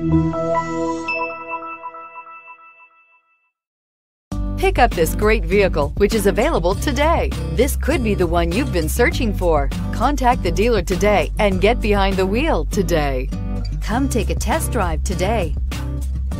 Pick up this great vehicle, which is available today. This could be the one you've been searching for. Contact the dealer today and get behind the wheel today. Come take a test drive today.